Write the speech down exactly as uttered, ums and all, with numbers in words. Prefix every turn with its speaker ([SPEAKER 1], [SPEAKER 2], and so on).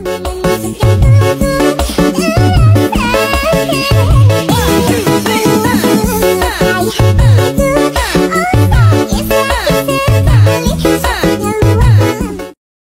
[SPEAKER 1] Hãy subscribe cho kênh Ghiền Mì Gõ để không bỏ lỡ